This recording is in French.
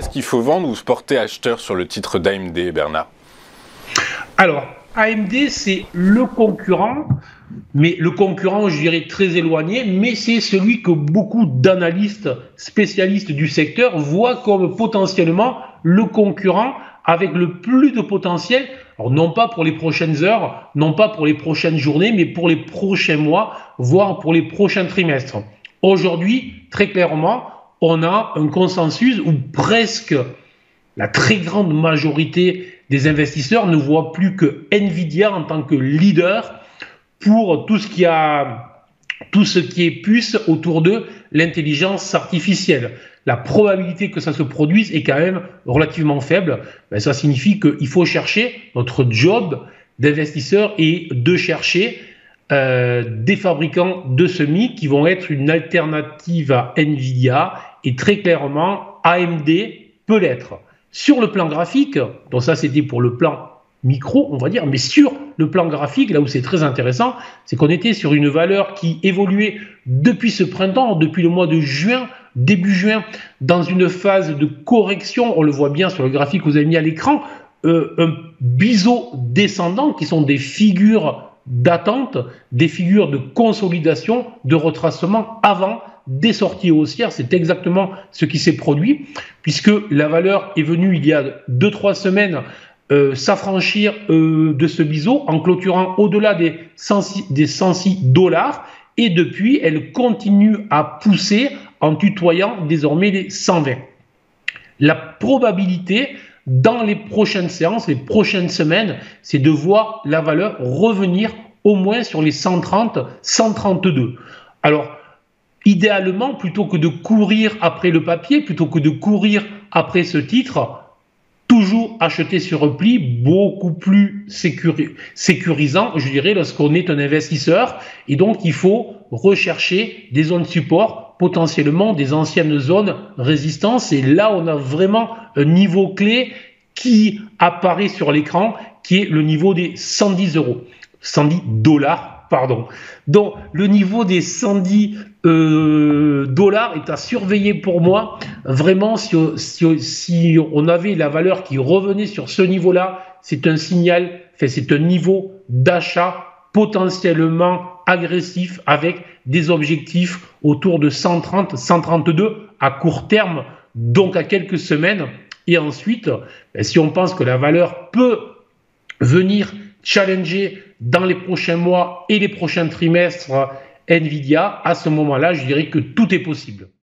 est-ce qu'il faut vendre ou se porter acheteur sur le titre d'AMD, Bernard? Alors, AMD, c'est le concurrent, mais le concurrent, je dirais, très éloigné, mais c'est celui que beaucoup d'analystes spécialistes du secteur voient comme potentiellement le concurrent avec le plus de potentiel, alors non pas pour les prochaines heures, non pas pour les prochaines journées, mais pour les prochains mois, voire pour les prochains trimestres. Aujourd'hui, très clairement, on a un consensus où presque la très grande majorité des investisseurs ne voient plus que Nvidia en tant que leader pour tout ce qui est puce autour de l'intelligence artificielle. La probabilité que ça se produise est quand même relativement faible. Ben, ça signifie qu'il faut chercher, notre job d'investisseur et de chercher des fabricants de semis qui vont être une alternative à Nvidia, et très clairement AMD peut l'être. Sur le plan graphique, donc ça c'était pour le plan micro, on va dire, mais sur le plan graphique, là où c'est très intéressant, c'est qu'on était sur une valeur qui évoluait depuis ce printemps, depuis le mois de juin, début juin, dans une phase de correction, on le voit bien sur le graphique que vous avez mis à l'écran, un biseau descendant qui sont des figures d'attente, des figures de consolidation, de retracement avant des sorties haussières. C'est exactement ce qui s'est produit, puisque la valeur est venue il y a 2-3 semaines s'affranchir de ce biseau en clôturant au-delà des 106 $, et depuis elle continue à pousser en tutoyant désormais les 120. La probabilité dans les prochaines séances, les prochaines semaines, c'est de voir la valeur revenir au moins sur les 130, 132. Alors, idéalement, plutôt que de courir après le papier, plutôt que de courir après ce titre, toujours acheter sur repli, beaucoup plus sécurisant, je dirais, lorsqu'on est un investisseur. Et donc, il faut rechercher des zones support, potentiellement des anciennes zones résistance. Et là, on a vraiment un niveau clé qui apparaît sur l'écran, qui est le niveau des 110 €. 110 $, pardon. Donc, le niveau des 110 $ est à surveiller pour moi. Vraiment, si on avait la valeur qui revenait sur ce niveau-là, c'est un signal, c'est un niveau d'achat potentiellement agressif avec des objectifs autour de 130, 132 à court terme, donc à quelques semaines. Et ensuite, si on pense que la valeur peut venir challenger dans les prochains mois et les prochains trimestres Nvidia, à ce moment-là, je dirais que tout est possible.